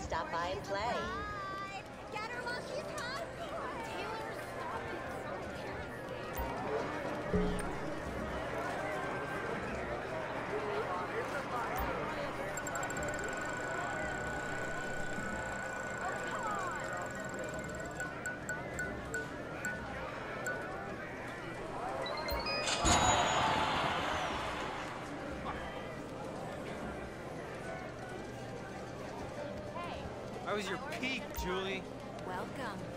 stop by and play. Get her while she's hot. Taylor, stop it. How was your peak, Julie? Welcome.